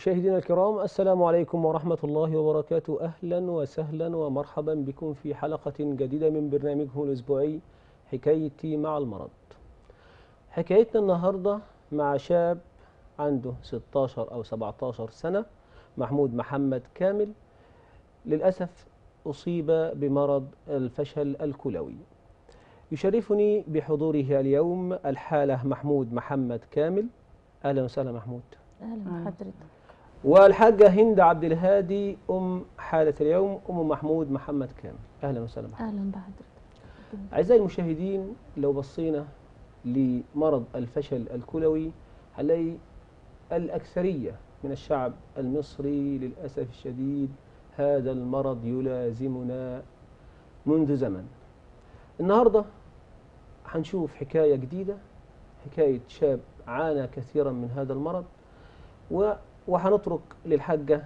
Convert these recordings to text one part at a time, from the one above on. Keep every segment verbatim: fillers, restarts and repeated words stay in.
مشاهدينا الكرام، السلام عليكم ورحمة الله وبركاته. أهلا وسهلا ومرحبا بكم في حلقة جديدة من برنامجكم الأسبوعي حكايتي مع المرض. حكايتنا النهاردة مع شاب عنده ستة عشر أو سبعة عشر سنة، محمود محمد كامل. للأسف أصيب بمرض الفشل الكلوي. يشرفني بحضوره اليوم الحالة محمود محمد كامل. أهلا وسهلا محمود. اهلا بحضرتك. والحاجة هند عبد الهادي أم حالة اليوم، أم محمود محمد كامل. أهلا وسهلا محمود. اهلا بحضرتك. أعزائي المشاهدين، لو بصينا لمرض الفشل الكلوي هنلاقي الأكثرية من الشعب المصري للأسف الشديد هذا المرض يلازمنا منذ زمن. النهاردة هنشوف حكاية جديدة، حكاية شاب عانى كثيرا من هذا المرض، وهنترك للحاجة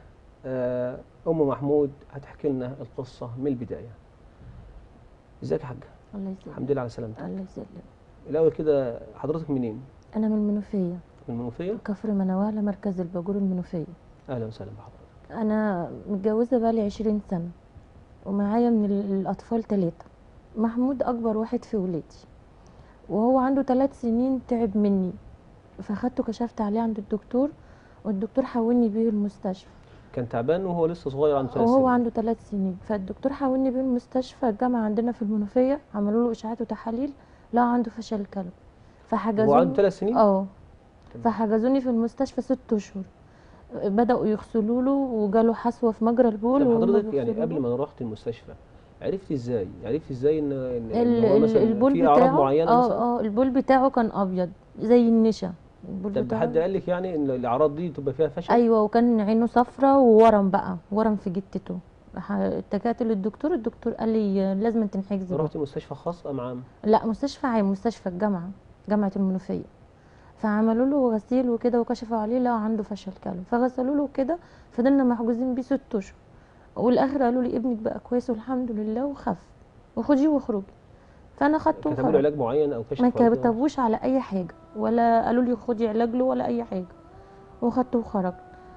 أم محمود هتحكي لنا القصة من البداية. ازيك يا حاجة؟ الله يسلمك. الحمد لله على سلامتك. الله يسلمك. الأول كده، حضرتك منين؟ انا من المنوفيه، من المنوفية؟ كفر منوالة، مركز الباجور، المنوفيه. أهلا وسهلا بحضرتك. انا متجوزه بقالي عشرين سنه، ومعايا من الاطفال ثلاثه. محمود اكبر واحد في ولادي، وهو عنده ثلاث سنين تعب مني، فاخدته كشفت عليه عند الدكتور، والدكتور حولني بيه المستشفى. كان تعبان وهو لسه صغير، عنده ثلاث وهو سنين. عنده ثلاث سنين، فالدكتور حولني بيه المستشفى الجامعه عندنا في المنوفيه، عملوا له اشعاعات وتحاليل، لا عنده فشل كلوي. فحجزوني. هو عنده ثلاث سنين؟ اه فحجزوني في المستشفى ست اشهر. بداوا يغسلوا له، وجاله حصوه في مجرى البول. طب وهم حضرتك يعني بيغسلوا قبل له. ما رحت المستشفى عرفتي ازاي؟ عرفتي ازاي ان ان ال- إن هو ال- مثلا البول في اعراض بتاعه معينه مثلا؟ اه اه البول بتاعه كان ابيض زي النشا. البول طب بتاعه حد قال لك يعني ان الاعراض دي تبقى فيها فشل؟ ايوه، وكان عينه صفرة وورم، بقى ورم في جتته. ح- اتجهت للدكتور، الدكتور قال لي لازم تنحجزي بقى. رحتي مستشفى خاص ام عام؟ لا، مستشفى عام، مستشفى الجامعه، جامعه المنوفيه. فعملوا له غسيل وكده، وكشفوا عليه لقوا عنده فشل كلوي، فغسلوا له كده. فضلنا محجوزين بيه ست اشهر، والاخر قالوا لي ابنك بقى كويس والحمد لله وخف، وخديه واخرجي. فانا خدته كتبوا له وخرجت. علاج معين او ما كشف على كده؟ كتبوش على اي حاجه، ولا قالوا لي خدي علاج له ولا اي حاجه، وخدته وخرجت.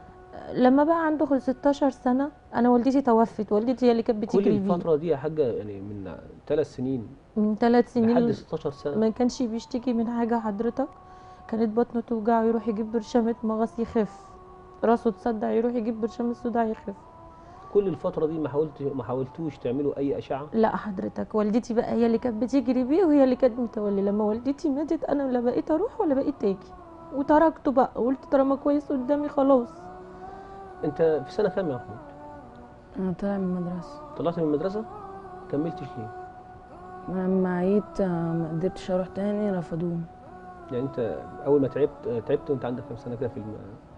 لما بقى عنده ستاشر سنه، انا والدتي توفت. والدتي هي اللي كانت كل بتجري بيه الفتره دي يا حاجه، يعني من ثلاث سنين من ثلاث لحد سنين. ستاشر سنه؟ ما كانش بيشتكي من حاجه حضرتك. كانت بطنه توجعه يروح يجيب برشامه مغص يخف، راسه تصدع يروح يجيب برشامه صداع يخف. كل الفتره دي ما حاولت ما حاولتوش تعملوا اي اشعه؟ لا حضرتك، والدتي بقى هي اللي كانت بتجري بيه، وهي اللي كانت متوليه. لما والدتي ماتت انا لا بقيت اروح ولا بقيت اجي، وتركته بقى، قلت طالما كويس قدامي خلاص. انت في سنه كام يا محمود؟ انا طالع من المدرسه. طلعت من المدرسه؟ كملتش ليه؟ لما عيت ما قدرتش اروح تاني، رفضوني. يعني انت اول ما تعبت تعبت وانت عندك كام سنه كده في الم...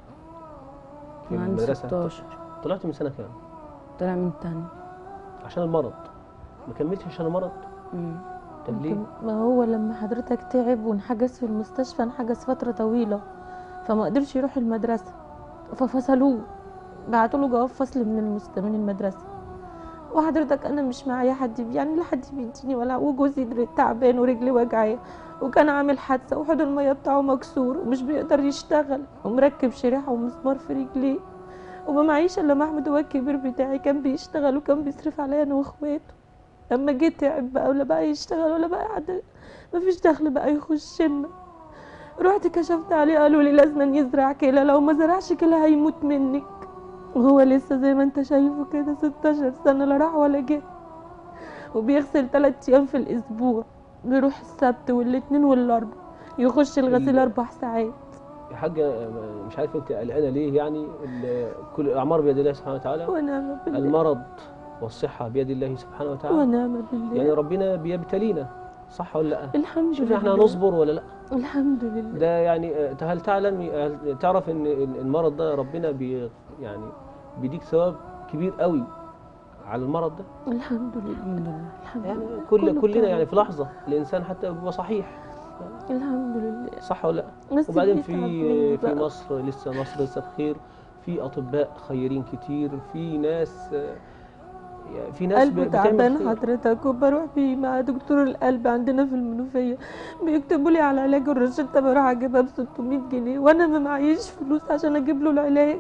في عندي المدرسه؟ ستاشر. طلعت من سنه كام؟ طالع من التانية. عشان المرض؟ ما كملتش عشان المرض؟ مم. طب ليه؟ ما هو لما حضرتك تعب وانحجز في المستشفى، انحجز فتره طويله، فما قدرش يروح المدرسه، ففصلوه، بعتوا له جواب فصل من المست... من المدرسه. وحضرتك انا مش معايا حد بي- يعني لا حد بيديني ولا، وجوزي در- تعبان ورجلي وجعاه، وكان عامل حادثه وحوض الميه بتاعه مكسور ومش بيقدر يشتغل، ومركب شريحه ومسمار في رجليه، وما معيش الا محمود هو الكبير بتاعي، كان بيشتغل وكان بيصرف عليا انا واخواته. لما جه تعب بقى، ولا بقى يشتغل ولا بقى قاعد، مفيش دخل بقى يخش لنا. رحت كشفت عليه، قالوا لي لازم يزرع كلى، لو ما زرعش كلى هيموت منك. وهو لسه زي ما انت شايفه كده ستاشر سنه، لا راح ولا جه، وبيغسل ثلاث ايام في الاسبوع، بيروح السبت والاثنين والاربع، يخش الغسيل ال- اربع ساعات. يا حاجه، مش عارف انت قلقانه ليه؟ يعني ال- كل الاعمار بيد الله سبحانه وتعالى. ونعم بالله. المرض والصحه بيد الله سبحانه وتعالى. ونعم بالله. يعني ربنا بيبتلينا، صح ولا لا؟ الحمد شوف لله. احنا هنصبر ولا لا؟ الحمد لله. ده يعني آه، هل تعلم هل تعرف ان المرض ده ربنا بي يعني بيديك ثواب كبير قوي على المرض ده؟ الحمد لله. الحمد لله. الحمد يعني لله. كل كله كلنا بتاع يعني في ربنا. لحظه الانسان حتى بيبقى صحيح، الحمد لله. صح ولا لا؟ بس وبعدين بيتعب في مني في بقى. مصر لسه مصر لسه بخير، في اطباء خيرين كتير، في ناس آه، يعني في ناس ب- قلبه بتعمل تعبان خير. حضرتك، وبروح بيه مع دكتور القلب عندنا في المنوفيه، بيكتبوا لي على علاج الروشته، بروح اجيبها ب ستمية جنيه، وانا ما معيش فلوس عشان اجيب له العلاج.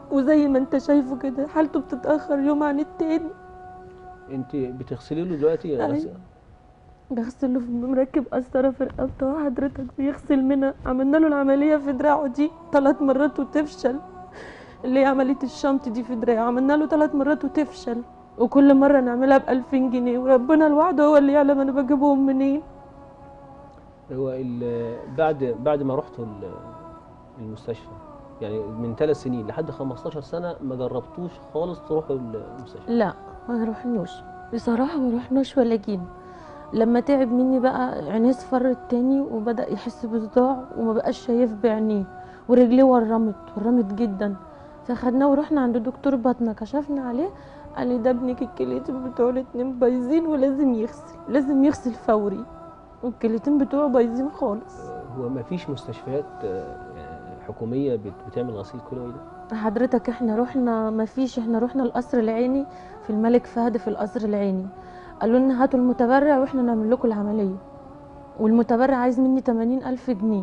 وزي ما انت شايفه كده حالته بتتاخر يوم عن التاني. انت بتغسلي له دلوقتي أيوة. غس- بغسل له، مركب قسطره في رقبته حضرتك بيغسل منها. عملنا له العمليه في دراعه دي ثلاث مرات وتفشل، اللي هي عمليه الشنط دي في دراعه، عملنا له ثلاث مرات وتفشل، وكل مره نعملها ب ألفين جنيه، وربنا الوعد هو اللي يعلم انا بجيبهم منين. هو ال- بعد بعد ما رحتوا ال- المستشفى، يعني من ثلاث سنين لحد خمستاشر سنة ما جربتوش خالص تروحوا المستشفى؟ لا ما رحناش بصراحه، ما رحناش ولا جينا. لما تعب مني بقى عينيه اصفرت تاني وبدأ يحس بصداع وما بقاش شايف بعينيه، ورجليه ورمت ورمت جدا. فخدناه ورحنا عند دكتور باطنة، كشفنا عليه قال لي ده ابنك الكليتين بتوعه الاتنين بايظين ولازم يغسل، لازم يغسل فوري، والكليتين بتوعه بايظين خالص. هو ما فيش مستشفيات آه، يعني حكومية بت- بتعمل غسيل كلوي ده؟ حضرتك احنا رحنا، ما فيش، احنا رحنا القصر العيني في الملك فهد في القصر العيني، قالوا لنا هاتوا المتبرع واحنا نعمل لكم العملية، والمتبرع عايز مني تمانين ألف جنيه.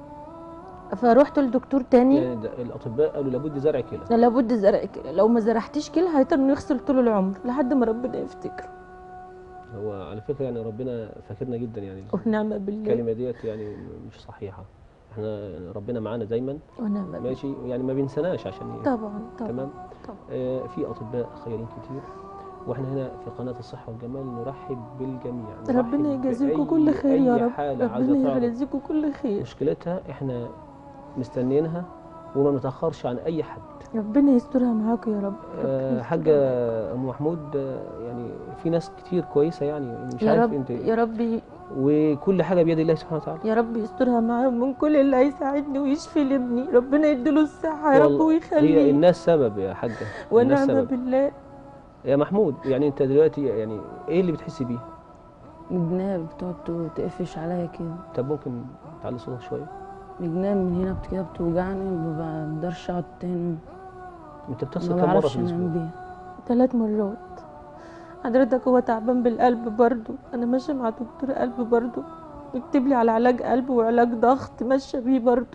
فروحت لدكتور تاني، يعني ده الأطباء قالوا لابد زرع كلى. لابد زرع كلى، لو ما زرعتيش كلى هيضطر انه يغسل طول العمر لحد ما ربنا يفتكره. هو على فكرة يعني ربنا فاكرنا جدا، يعني ونعم بالله. الكلمة ديت يعني مش صحيحة. احنا ربنا معانا دايما، ونعم بالله. ماشي، يعني ما بينسناش عشان ي- طبعا طبعا تمام. طبعا. آه في أطباء خيرين كتير، واحنا هنا في قناة الصحة والجمال نرحب بالجميع. نرحب ربنا يجازيكم بأي- كل خير يا أي رب، حالة عايزة ربنا تعرف يجازيكم كل خير. مشكلتها احنا مستنيينها وما نتأخرش عن أي حد. ربنا يسترها معاكم يا رب. ربنا آه يسترها حاجة معاكم. أم محمود، آه يعني في ناس كتير كويسة، يعني مش يا عارف رب انت، يا رب وكل حاجة بيد الله سبحانه وتعالى. يا رب يسترها معاهم من كل اللي هيساعدني ويشفي لابني، ربنا يديله الصحة يا رب والله هي ويخليه. الناس سبب يا حاجة، الناس ونعم سبب. بالله. يا محمود، يعني انت دلوقتي يعني ايه اللي بتحس بيه؟ الجناب بتقعد تقفش عليا كده، طب ممكن تعلي صوتك شوية؟ الجناب من هنا بت- كده بتوجعني، ما بقدرش اقعد تاني، انت بتغسل ما كم مرة بعرفش في الأسبوع؟ انام بيها. ثلاث مرات. حضرتك هو تعبان بالقلب برضو، انا ماشيه مع دكتور قلب برضو، يكتب لي على علاج قلب وعلاج ضغط ماشيه بيه برضو.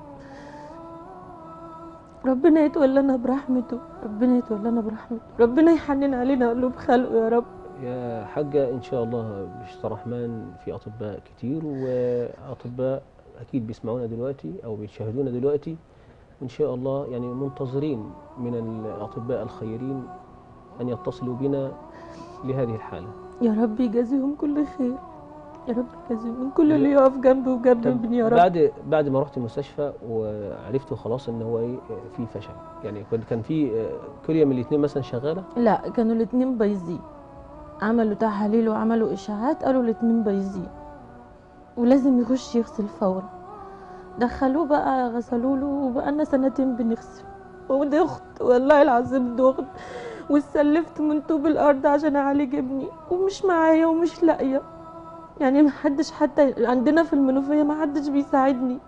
ربنا يتولانا برحمته، ربنا يتولانا برحمته، ربنا يحنن علينا قلوب خلقه يا رب. يا حاجة إن شاء الله بشتى الرحمن في أطباء كتير، وأطباء أكيد بيسمعونا دلوقتي أو بيشاهدونا دلوقتي، وإن شاء الله يعني منتظرين من الأطباء الخيرين أن يتصلوا بنا لهذه الحالة. يا رب يجازيهم كل خير، يا رب يجازيهم من كل اللي يقف جنبي وجنب طب ابني يا رب. بعد بعد ما رحت المستشفى وعرفتوا خلاص ان هو ايه في فشل، يعني كان كان في كليه من الاثنين مثلا شغاله؟ لا كانوا الاتنين بايظين، عملوا تحاليل وعملوا اشاعات قالوا الاتنين بايظين ولازم يخش يغسل فورا. دخلوه بقى غسلوا له وبقالنا سنتين بنغسل، ودخت والله العظيم دخت، واتسلفت من طوب الارض عشان اعالج ابني ومش معايا ومش لاقيه، يعني محدش حتى عندنا في المنوفيه محدش بيساعدني.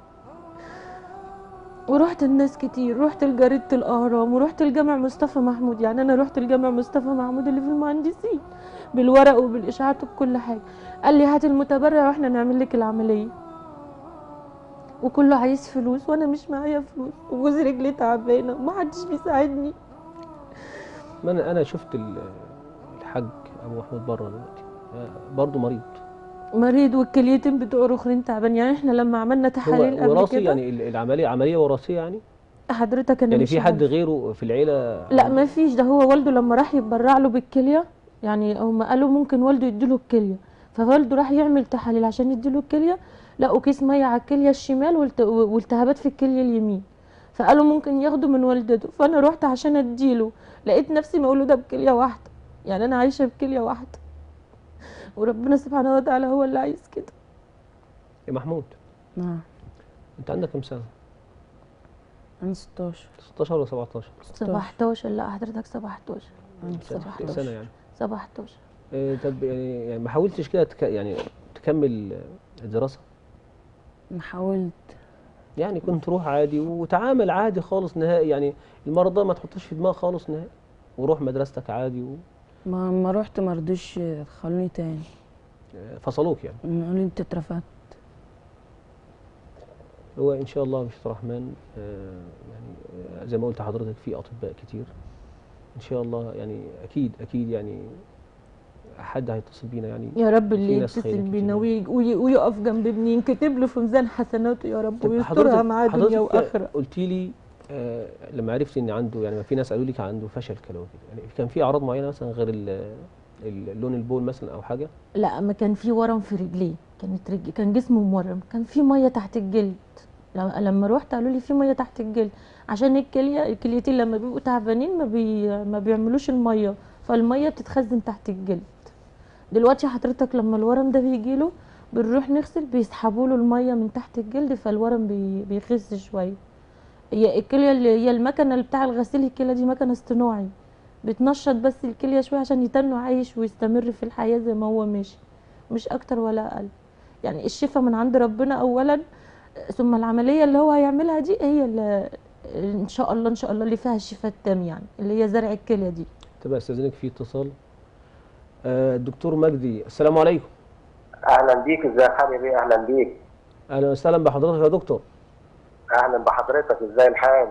ورحت الناس كتير، رحت لجريدة الأهرام ورحت الجامع مصطفى محمود، يعني أنا رحت الجامع مصطفى محمود اللي في المهندسين بالورق وبالإشاعات وبكل حاجة، قال لي هات المتبرع واحنا نعمل لك العملية، وكله عايز فلوس وانا مش معايا فلوس وجوز رجلي تعبانه ومحدش بيساعدني. ما انا انا شفت ال- الحاج ابو محمود بره دلوقتي، آه، برضه مريض. مريض والكليتين بتوعه الاخرين تعبان، يعني احنا لما عملنا تحاليل هو قبل وراثي، كده. يعني ال- العمليه عمليه وراثيه يعني؟ حضرتك انا يعني مش في حد عارفة. غيره في العيله؟ لا ما فيش، ده هو والده لما راح يتبرع له بالكليه، يعني هم قالوا ممكن والده يديله الكليه، فوالده راح يعمل تحاليل عشان يديله الكليه، لقوا كيس ميه على الكليه الشمال والت- والتهابات في الكليه اليمين، فقالوا ممكن ياخدوا من والدته، فانا رحت عشان اديله لقيت نفسي مولوده بكليه واحده، يعني انا عايشه بكليه واحده، وربنا سبحانه وتعالى هو اللي عايز كده. يا محمود، نعم. انت عندك كم سنه؟ عندي ستاشر. ستاشر ولا سبعتاشر؟ سبعتاشر. لا حضرتك سبعتاشر. عندي سنه سبعتاشر. سنة يعني. سبعتاشر. إيه طب يعني يعني ما حاولتش كده تك يعني تكمل الدراسه؟ ما حاولت. يعني كنت تروح عادي وتعامل عادي خالص نهائي، يعني المرض ده ما تحطوش في دماغك خالص نهائي، وروح مدرستك عادي و... ما ما رحت ما رضوش يدخلوني تاني، فصلوك يعني؟ قالوا لي انت اترفدت. هو ان شاء الله مش الرحمن آه يعني آه زي ما قلت لحضرتك في اطباء كتير ان شاء الله، يعني اكيد اكيد يعني حد هيتصل بينا يعني. يا رب في اللي ناس يتصل خير كتير بينا يعني. وي- وي- ويقف جنب ابني ينكتب له في ميزان حسناته يا رب طب ويسترها حضرتك معاه دنيا حضرتك واخره. قلت لي آه لما عرفت ان عنده، يعني في ناس قالوا لي كان عنده فشل كلوي كده، يعني كان في اعراض معينه مثلا غير ال- ال- لون البول مثلا او حاجه؟ لا، ما كان في ورم في رجليه، كانت رجلي كان جسمه مورم، كان في ميه تحت الجلد. لما لما روحت قالوا لي في ميه تحت الجلد عشان الكليه الكليتين لما بيبقوا تعبانين ما, بي ما بيعملوش الميه، فالميه بتتخزن تحت الجلد. دلوقتي حضرتك لما الورم ده بيجيله بنروح نغسل بيسحبوا له الميه من تحت الجلد، فالورم بي بيخس شويه. هي الكليه اللي هي المكنه اللي بتاع الغسيل، الكليه دي مكنه اصطناعي بتنشط بس الكليه شويه عشان يتنه عايش ويستمر في الحياه زي ما هو ماشي، مش اكتر ولا اقل. يعني الشفاء من عند ربنا اولا، ثم العمليه اللي هو هيعملها دي هي اللي ان شاء الله ان شاء الله اللي فيها الشفاء التام، يعني اللي هي زرع الكليه دي. طب استاذنك في اتصال. آه الدكتور مجدي، السلام عليكم. اهلا بيك، ازي حالك بيه؟ اهلا بيك. اهلا وسهلا بحضرتك يا دكتور. اهلا بحضرتك، ازاي الحال؟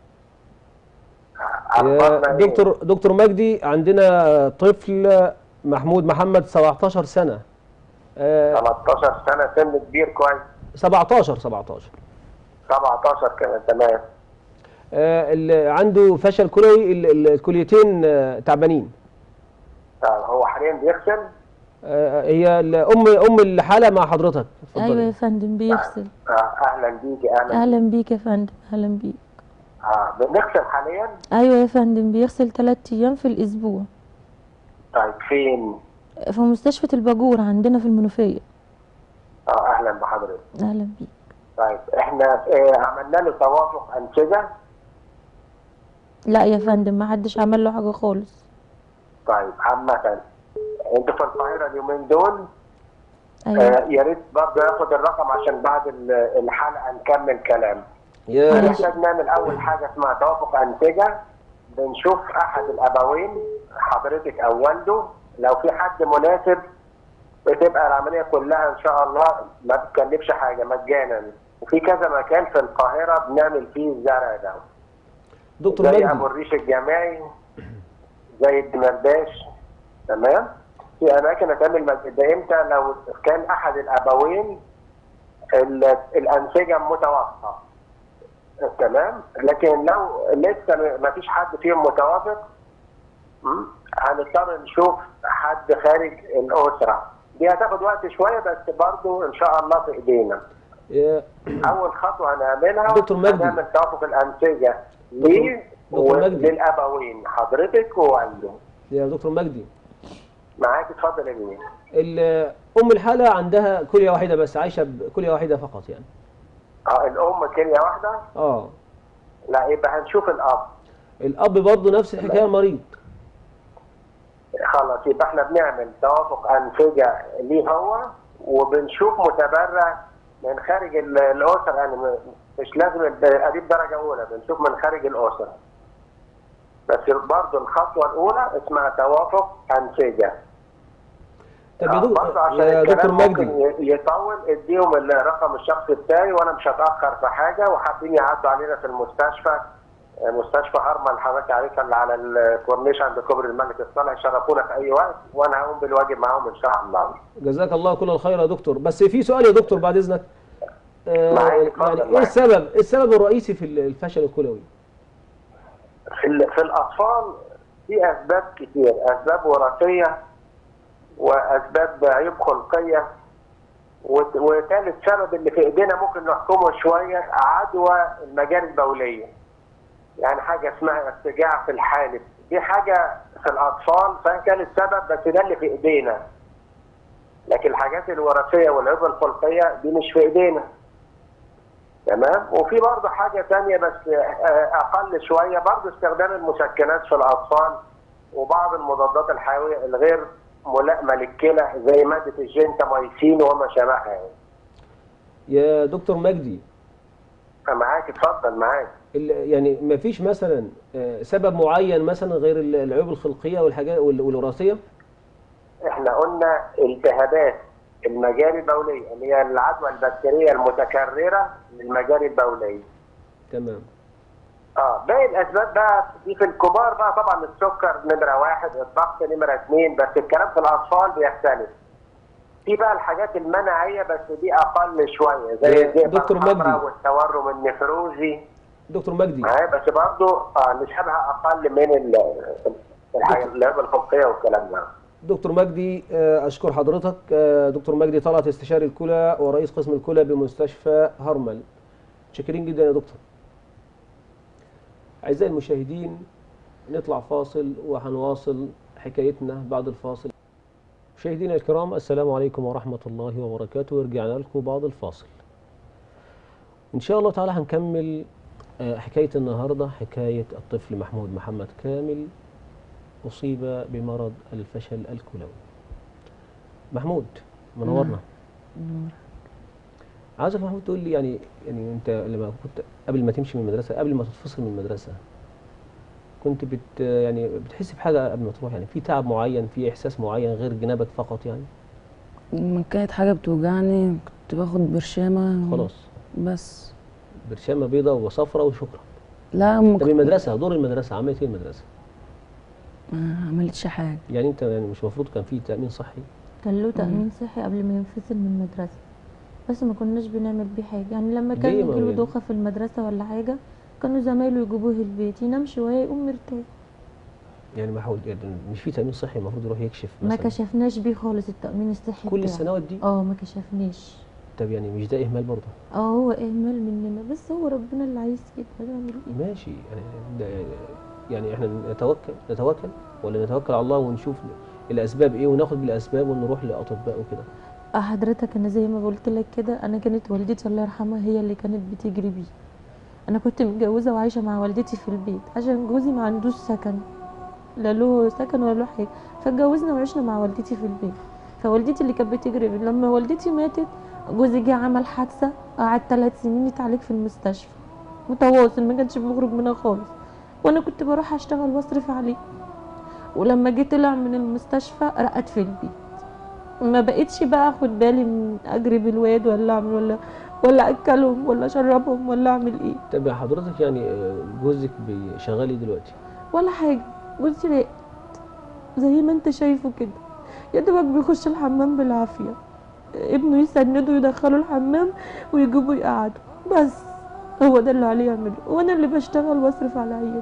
يا اخبارنا ايه؟ دكتور دكتور مجدي، عندنا طفل محمود محمد سبعتاشر سنه. آه تلتاشر سنه، سن كبير كويس. سبعتاشر سبعتاشر سبعتاشر كمان، تمام. آه اللي عنده فشل كلوي، ال- ال- الكليتين آه تعبانين. طب هو حاليا بيغسل؟ آه هي ال- ام ام الحاله مع حضرتك، اتفضلي. ايوه يا فندم بيغسل. آه اهلا بيكي. اهلا اهلا بيك. بيك يا فندم، اهلا بيك. اه بنغسل حاليا؟ ايوه يا فندم بيغسل ثلاث ايام في الاسبوع طيب فين؟ في مستشفى الباجور عندنا في المنوفيه. اه اهلا بحضرتك. اهلا بيك. طيب احنا آه عملنا له توافق انسجه؟ لا يا فندم ما حدش عمل له حاجه خالص. طيب عامه انت في القاهره اليومين دول؟ ايوه. آه يا ريت برضه ياخد الرقم عشان بعد ال- الحلقه نكمل كلام. يا ماشي. هنحتاج نعمل اول حاجه اسمها توافق انسجه، بنشوف احد الابوين حضرتك او والده، لو في حد مناسب بتبقى العمليه كلها ان شاء الله ما بتكلفش حاجه، مجانا. وفي كذا مكان في القاهره بنعمل فيه الزرع ده، دكتور زي مجدي. ابو الريش الجامعي، زي الدمرداش، تمام. في اماكن هتعمل مج- ده امتى؟ لو كان احد الابوين ال- الانسجه متوافقه، تمام. لكن لو لسه ما فيش حد فيهم متوافق، م? هنضطر نشوف حد خارج الاسره. دي هتاخد وقت شويه بس برضو ان شاء الله في ايدينا. يا اول خطوه هنعملها دكتور مجدي. هنعمل توافق الانسجه دكتور- ليه دكتور مجدي. وللابوين حضرتك ووالده. يا دكتور مجدي، معاك، اتفضل يا بيه. ال- ام الحاله عندها كليه واحده بس، عايشه بكليه واحده فقط يعني. اه الام كليه واحده؟ اه لا يبقى هنشوف الاب. الاب برضه نفس الحكايه، مريض. خلاص يبقى احنا بنعمل توافق انسجه ليه هو، وبنشوف متبرع من خارج ال- الاسره، يعني م- مش لازم اديب درجه اولى، بنشوف من خارج الاسره. بس برضه الخطوه الاولى اسمها توافق انسجه. طب يا آه، دك- برضه عشان يا الكلام دكتور ممكن مجدي. ي- يطول، اديهم الرقم الشخصي بتاعي وانا مش هتاخر في حاجه، وحابين يعدوا علينا في المستشفى، آه، مستشفى هرمل اللي حضرتك عارفها اللي على الكورنيش عند كوبري الملك الصالح، يشرفونا في اي وقت وانا هقوم بالواجب معاهم ان شاء الله. جزاك الله كل الخير يا دكتور. بس في سؤال يا دكتور بعد اذنك. آه معاك، يعني اتفضل، ايه معاك. السبب ايه السبب الرئيسي في الفشل الكلوي؟ في, ال- في الاطفال في اسباب كتير، اسباب وراثيه واسباب عيوب خلقيه، وت- وثالث سبب اللي في ايدينا ممكن نحكمه شويه، عدوى المجاري البوليه. يعني حاجه اسمها ارتجاع في الحالب، دي حاجه في الاطفال، فان كان السبب بس ده اللي في ايدينا. لكن الحاجات الوراثيه والعيوب الخلقيه دي مش في ايدينا. تمام. وفي برضه حاجه ثانيه بس آه، اقل شويه، برضه استخدام المسكنات في الاطفال وبعض المضادات الحيويه الغير ملائمه للكلى زي ماده الجنتاميسين وما شابهها يعني. يا دكتور مجدي، معاك، اتفضل معاك. ال- يعني ما فيش مثلا آه، سبب معين مثلا غير ال- العيوب الخلقيه والحاجات وال- والوراثيه؟ احنا قلنا التهابات المجاري البوليه اللي هي العدوى البكتيريه المتكرره للمجاري البوليه. تمام. اه باقي الاسباب بقى دي في الكبار بقى طبعا السكر نمره واحد، الضغط نمره اثنين، بس الكلام في الاطفال بيختلف. في بقى الحاجات المناعيه بس دي اقل شويه زي إيه، الذئبه دكتور مجدي. الحمراء والتورم النفروزي. دكتور مجدي، معايا بس برضه اه نسبها اقل من ال- الحاجات اللي هي الخلقيه والكلام ده. دكتور مجدي آه، أشكر حضرتك. آه، دكتور مجدي طلعت استشاري الكلى ورئيس قسم الكلى بمستشفى هرمل. شاكرين جدا يا دكتور. أعزائي المشاهدين، نطلع فاصل وهنواصل حكايتنا بعد الفاصل. مشاهدينا الكرام، السلام عليكم ورحمة الله وبركاته. ورجعنا لكم بعد الفاصل. إن شاء الله تعالى هنكمل آه، حكاية النهاردة، حكاية الطفل محمود محمد كامل أصيب بمرض الفشل الكلوي. محمود منورنا. نور. عاوزك محمود تقول لي يعني يعني انت لما كنت قبل ما تمشي من المدرسه، قبل ما تتفصل من المدرسه، كنت بت يعني بتحس بحاجه قبل ما تروح؟ يعني في تعب معين، في احساس معين غير جنابك فقط يعني؟ لما كانت حاجة بتوجعني كنت باخد برشامة خلاص، بس. برشامه بيضاء وصفراء وشكرا. لا ما طب كنت- المدرسه، دور المدرسه عملت ايه المدرسه؟ ما عملتش حاجة. يعني انت يعني مش المفروض كان في تامين صحي؟ كان له تأمين صحي قبل ما ينفصل من المدرسة، بس ما كناش بنعمل بيه حاجة. يعني لما كان ليه ما يجيله يعني؟ دوخة في المدرسة ولا حاجة، كانوا زمايله يجيبوه البيت ينام شوية يقوم مرتاح. يعني ما حاول يعني مش في تامين صحي المفروض يروح يكشف ما مثلا؟ كشفناش بيه خالص التأمين الصحي كل بتاعه. السنوات دي؟ اه ما كشفناش. طب يعني مش ده اهمال برضه؟ اه هو اهمال مننا، بس هو ربنا اللي عايز كده، هنعمل ايه؟ ماشي. يعني ده يعني احنا نتوكل نتوكل ولا نتوكل على الله ونشوف الاسباب ايه وناخد بالاسباب ونروح لاطباء وكده؟ اه حضرتك انا زي ما قلت لك كده، انا كانت والدتي الله يرحمها هي اللي كانت بتجري بيه. انا كنت متجوزه وعايشه مع والدتي في البيت عشان جوزي ما عندوش سكن، لا له سكن ولا له حاجه، فاتجوزنا وعشنا مع والدتي في البيت. فوالدتي اللي كانت بتجري بيه. لما والدتي ماتت جوزي جه عمل حادثه، قعد ثلاث سنين يتعالج في المستشفى متواصل، ما كانش بيخرج منها خالص، وانا كنت بروح اشتغل واصرف عليه. ولما جه طلع من المستشفى رقد في البيت، ما بقتش بقى اخد بالي من اجري بالواد ولا اعمل ولا ولا اكلهم ولا اشربهم ولا اعمل ايه طب حضرتك يعني آه، جوزك بي- شغال ايه دلوقتي؟ ولا حاجه. جوزي راقد زي ما انت شايفه كده، يا دوبك بيخش الحمام بالعافيه، ابنه يسنده يدخله الحمام ويجيبه يقعده، بس هو ده اللي عليه يعمله، وانا اللي بشتغل واصرف على عيالي.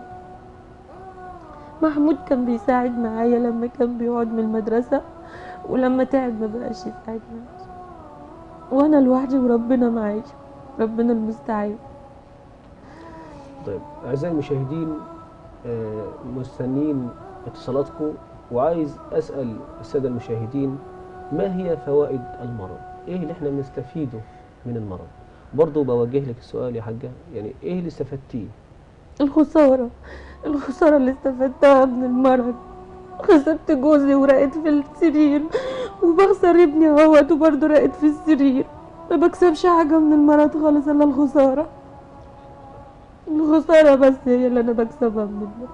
محمود كان بيساعد معايا لما كان بيقعد من المدرسه، ولما تعب ما بقاش يساعد معايا، وانا لوحدي وربنا معايا، ربنا المستعان. طيب اعزائي المشاهدين، آه، مستنين اتصالاتكم، وعايز اسال الساده المشاهدين ما هي فوائد المرض؟ ايه اللي احنا بنستفيده من المرض؟ برضه بوجه لك السؤال يا حاجه، يعني ايه اللي استفدتيه؟ الخسارة الخسارة اللي استفدتها من المرض، خسرت جوزي ورقد في السرير، وبخسر ابني اهوت وبرضه راقد في السرير، ما بكسبش حاجة من المرض خالص الا الخسارة. الخسارة بس هي اللي انا بكسبها من المرض.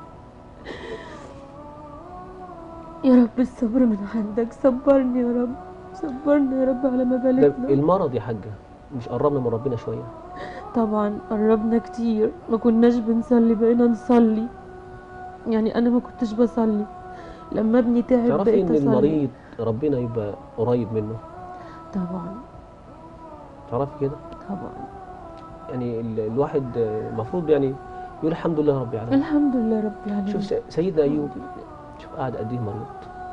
يا رب الصبر من عندك، صبرني يا رب، صبرني يا رب على ما طب بلدنا. المرض يا حاجه مش قربنا من ربنا شويه؟ طبعا قربنا كتير، ما كناش بنصلي بقينا نصلي، يعني انا ما كنتش بصلي، لما ابني تعب تعرفي بقيت ان اصلي. المريض ربنا يبقى قريب منه؟ طبعا تعرفي كده؟ طبعا يعني ال- الواحد المفروض يعني يقول الحمد لله رب العالمين. الحمد لله رب العالمين. شوف س- سيدنا ايوب، شوف قعد قد ايه مريض.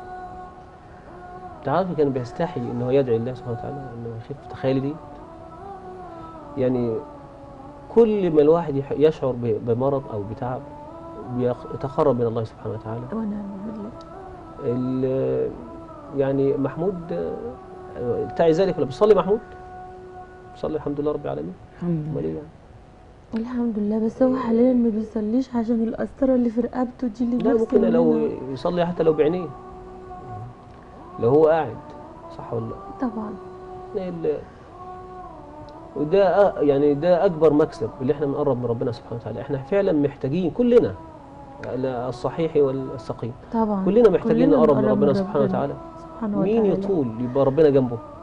تعرفي كان بيستحي انه يدعي الله سبحانه وتعالى انه يخف. تخيلي دي، يعني كل ما الواحد يح- يشعر ب- بمرض او بتعب بيخ- يتقرب من الله سبحانه وتعالى. ونعم بالله. ال- يعني محمود آه، بتاعي ذلك ولا بيصلي محمود؟ بيصلي الحمد لله رب العالمين. الحمد امال لله. ايه يعني؟ الحمد لله، بس هو حاليا ما بيصليش عشان القسطره اللي في رقبته دي اللي لا بيغسل ممكن لو منها. يصلي حتى لو بعينيه، لو هو قاعد، صح ولا لا؟ طبعا ال- وده أ- يعني ده اكبر مكسب اللي احنا بنقرب من ربنا سبحانه وتعالى. احنا فعلا محتاجين كلنا، الصحيح والسقيم، طبعا كلنا محتاجين كلنا نقرب من نقرب ربنا سبحانه وتعالى. سبحانه مين وتعالى. يطول يبقى ربنا جنبه؟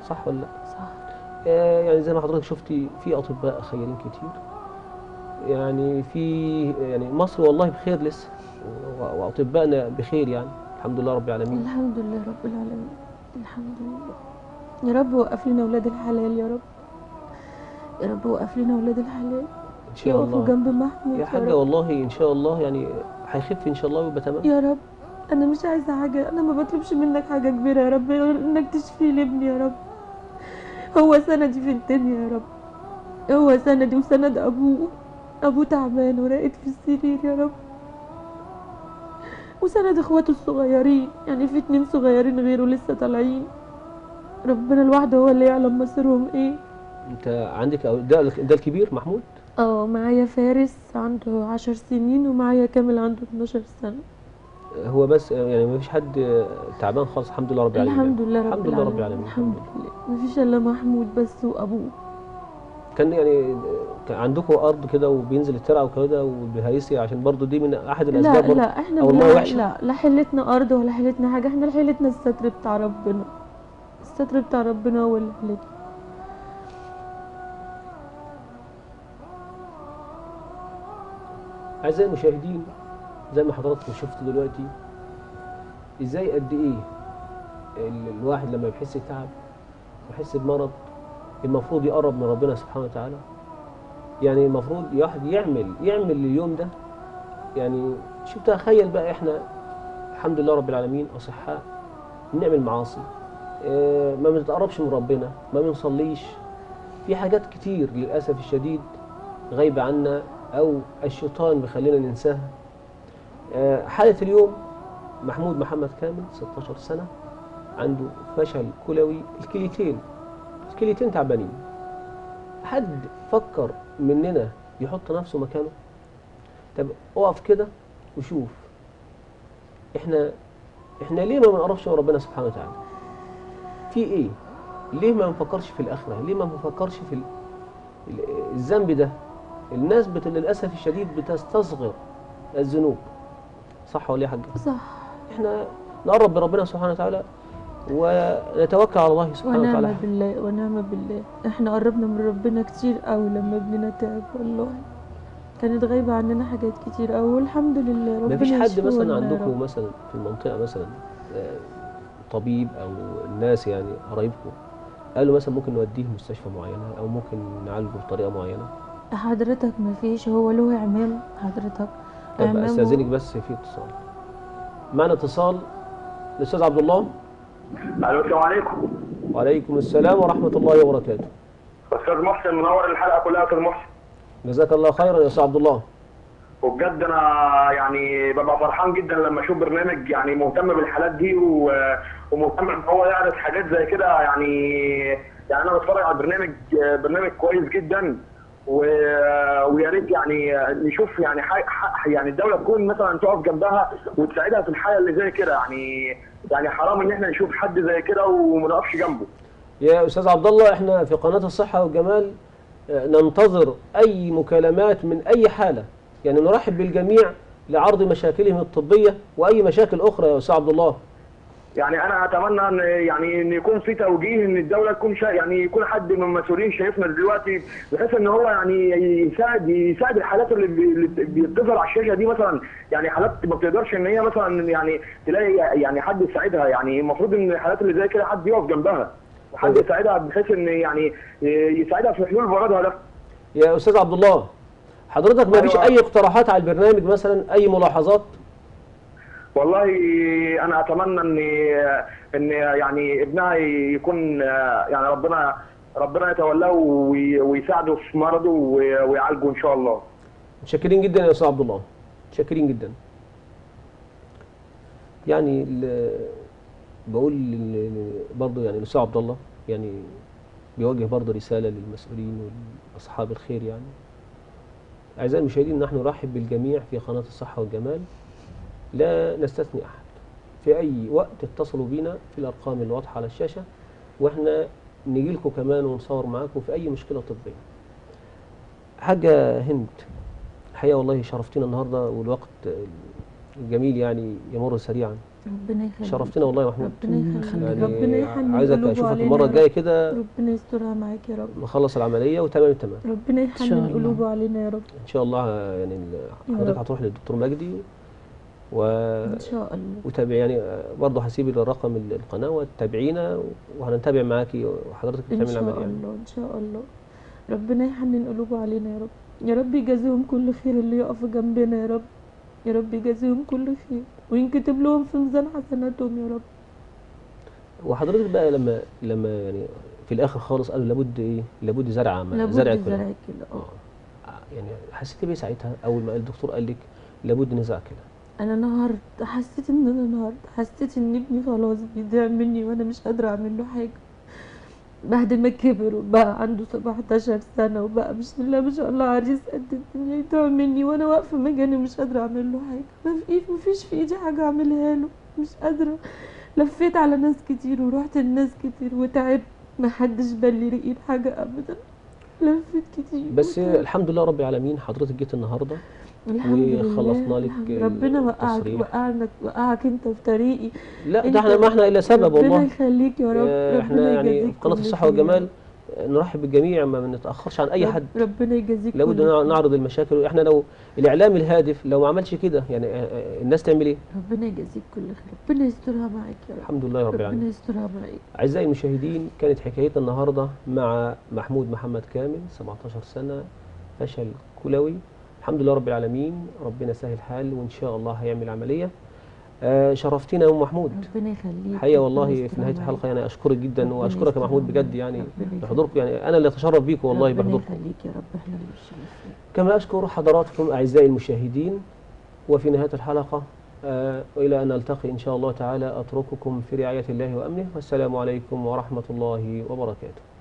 صح ولا لا؟ صح. آه يعني زي ما حضرتك شفتي في اطباء خيالين كتير، يعني في يعني مصر والله بخير لسه، و- واطبائنا بخير يعني الحمد لله رب العالمين. الحمد لله رب العالمين. الحمد لله. يا رب وقف لنا ولاد الحلال يا رب. يا رب وقف لنا ولاد الحلال ان شاء يقفوا الله جنب محمود يا يا حاجه، رب. والله ان شاء الله يعني هيخف ان شاء الله ويبقى تمام. يا رب انا مش عايزه حاجه، انا ما بطلبش منك حاجه كبيره يا رب غير انك تشفي لي ابني يا رب. هو سندي في الدنيا يا رب، هو سندي وسند ابوه. ابوه تعبان وراقد في السرير يا رب، وسند اخواته الصغيرين، يعني في اتنين صغيرين غيره لسه طالعين. ربنا لوحده هو اللي يعلم مصيرهم ايه. انت عندك أو- ده ده الكبير محمود؟ اه معايا فارس عنده عشر سنين ومعايا كامل عنده اتناشر سنة. هو بس يعني ما فيش حد تعبان خالص الحمد لله رب العالمين. الحمد لله رب الحمد لله رب العالمين. الحمد لله. مفيش الا محمود بس وابوه. كان يعني كان عندكم ارض كده وبينزل الترعه وكده وبيهيسي، عشان برضو دي من احد لا الاسباب برضو. لا احنا او الميه بلا وحشه. لا لا حلتنا ارض ولا حلتنا حاجة، احنا حلتنا الستر بتاع ربنا. الستر بتاع ربنا هو اللي حلتنا. اعزائي المشاهدين، زي ما حضراتكم شفتوا دلوقتي ازاي قد ايه ال- الواحد لما بيحس بتعب ويحس بمرض المفروض يقرب من ربنا سبحانه وتعالى. يعني المفروض الواحد يعمل يعمل اليوم ده. يعني شوف تخيل بقى احنا الحمد لله رب العالمين اصحاء، بنعمل معاصي، اه ما بنتقربش من ربنا، ما بنصليش، في حاجات كتير للاسف الشديد غايبه عنا او الشيطان بيخلينا ننساها. اه حاله اليوم محمود محمد كامل ستاشر سنه، عنده فشل كلوي الكليتين، الكليتين تعبانين. حد فكر مننا يحط نفسه مكانه؟ طب اقف كده وشوف احنا احنا ليه ما بنقربش من ربنا سبحانه وتعالى؟ في ايه؟ ليه ما بنفكرش في الاخره؟ ليه ما بنفكرش في ال- ال- الذنب ده؟ الناس بت... للاسف الشديد بتستصغر الذنوب. صح ولا ايه يا حاج؟ صح. احنا نقرب بربنا سبحانه وتعالى ونتوكل على الله سبحانه ونعم وتعالى. بالله ونعم بالله. احنا قربنا من ربنا كتير قوي لما ابننا تعب والله. كانت غايبة عننا حاجات كتير قوي والحمد لله ربنا ما فيش حد يشفيه مثلا لنا يا عندكم رب. مثلا في المنطقه مثلا آه، طبيب او الناس يعني قرايبكم قالوا مثلا ممكن نوديه مستشفى معينه او ممكن نعالجه بطريقه معينه؟ حضرتك ما فيش، هو له عمام حضرتك. طب عمامه- استاذنك بس في اتصال. معنا اتصال الاستاذ عبد الله. الو السلام عليكم. وعليكم السلام ورحمه الله وبركاته. استاذ محسن منور الحلقه كلها يا استاذ محسن. جزاك الله خيرا يا استاذ عبد الله. وبجد انا يعني ببقى فرحان جدا لما اشوف برنامج يعني مهتم بالحالات دي و- ومهتم ان هو يعرض حاجات زي كده يعني. يعني انا بتفرج على البرنامج، برنامج كويس جدا و- ويا ريت يعني نشوف يعني ح- ح- يعني الدوله تكون مثلا تقف جنبها وتساعدها في الحاله اللي زي كده يعني. يعني حرام ان احنا نشوف حد زي كده وما نقفش جنبه. يا استاذ عبد الله، احنا في قناه الصحه والجمال آه، ننتظر اي مكالمات من اي حاله، يعني نرحب بالجميع لعرض مشاكلهم الطبيه واي مشاكل اخرى يا استاذ عبد الله. يعني انا اتمنى ان يعني ان يكون في توجيه ان الدوله تكون شا يعني يكون حد من المسؤولين شايفنا دلوقتي بحيث ان هو يعني يساعد يساعد الحالات اللي بي- اللي بتظهر على الشاشه دي مثلا. يعني حالات ما بتقدرش ان هي مثلا يعني تلاقي يعني حد يساعدها. يعني المفروض ان الحالات اللي زي كده حد يقف جنبها وحد يساعدها بحيث ان يعني يساعدها في حلول مرضها ده. يا استاذ عبد الله، حضرتك ما فيش أيوة. اي اقتراحات على البرنامج مثلا، اي ملاحظات؟ والله انا اتمنى ان ان يعني ابنها يكون يعني ربنا ربنا يتولاه وي- ويساعده في مرضه وي- ويعالجه ان شاء الله. متشكرين جدا يا استاذ عبد الله، متشكرين جدا. يعني ال- بقول لل- برضه يعني الاستاذ عبد الله يعني بيوجه برضه رساله للمسؤولين واصحاب الخير. يعني اعزائي المشاهدين، نحن نرحب بالجميع في قناه الصحه والجمال، لا نستثني احد. في اي وقت اتصلوا بينا في الارقام اللي واضحه على الشاشه، واحنا نجي لكم كمان ونصور معاكم في اي مشكله طبيه. حاجه هند، الحقيقه والله شرفتينا النهارده، والوقت الجميل يعني يمر سريعا. ربنا يخليك. شرفتنا والله يا محمود. ربنا يخليك. يعني ربنا يحنن عايزك قلوبه اشوفك علينا المره يا الجايه رب. كده ربنا يسترها معاك يا رب. نخلص العمليه وتمام التمام ربنا شاء يحنن الله. قلوبه علينا يا رب. ان شاء الله. يعني ال- يا حضرتك رب. هتروح للدكتور مجدي و ان شاء الله. وتابع يعني برضه هسيب الرقم ال- القناه وتتابعينا وهنتابع معاكي وحضرتك ان بتعمل شاء العمليه. الله ان شاء الله. ربنا يحنن قلوبه علينا يا رب. يا رب يجازيهم كل خير اللي يقفوا جنبنا يا رب. يا رب يجازيهم كل خير وينكتب لهم في ميزان حسناتهم يا رب. وحضرتك بقى لما لما يعني في الاخر خالص قالوا لابد ايه لابد زرع عمل لابد زرع زرع كلى. كده. اه اه يعني حسيتي بيه ساعتها اول ما الدكتور قال لك لابد نزرع كلى؟ انا نهارت، حسيت ان انا نهارت، حسيت ان ابني خلاص بيضيع مني وانا مش قادره اعمل له حاجه بعد ما كبر وبقى عنده سبعتاشر سنه وبقى بسم الله ما شاء الله عريس قد الدنيا، يضيع مني وانا واقفه مكاني مش قادره اعمل له حاجه. ما في ايدي، مفيش في ايدي حاجه اعملها له، مش قادره. لفيت على ناس كتير ورحت لناس كتير وتعبت، ما حدش بل لي حاجه ابدا. لفيت كتير بس وتعبت. الحمد لله رب العالمين حضرتك جيت النهارده الحمد لله. وخلصنا لك الحمد لله. ربنا وقعك التصريح. وقعك وقعك انت في طريقي. لا انت ده احنا ما احنا الا سبب ربنا والله. يخليك يا رب. آه، احنا ربنا يعني يجازيك في قناه كل الصحه خير يا والجمال رب. آه، نرحب بالجميع ما بنتاخرش عن اي رب- حد. ربنا يجازيك لابد كل ان خير. نعرض المشاكل. احنا لو الاعلام الهادف لو ما عملش كده يعني آه، آه، الناس تعمل ايه؟ ربنا يجازيك كل خير. ربنا يسترها معاك يا رب. الحمد لله رب ربنا العالمين. يسترها معاك. أعزائي المشاهدين كانت حكايتنا النهاردة مع محمود محمد كامل سبعتاشر سنة فشل كلوي. الحمد لله رب العالمين ربنا سهل حال وإن شاء الله هيعمل عملية. آه شرفتنا يا أم محمود. ربنا يخليك. حقيقة ربنا والله يسترها في نهاية معاك. الحلقة يعني أشكرك جدا ربنا وأشكرك يا يسترها محمود بجد معاك. يعني ربنا بحضوركم. يعني أنا اللي أتشرف بيكم والله ربنا بحضوركم. يخليك يا رب. احنا اللي مشرفين. كما أشكر حضراتكم أعزائي المشاهدين. وفي نهاية الحلقة آه وإلى أن نلتقي إن شاء الله تعالى أترككم في رعاية الله وأمنه والسلام عليكم ورحمة الله وبركاته.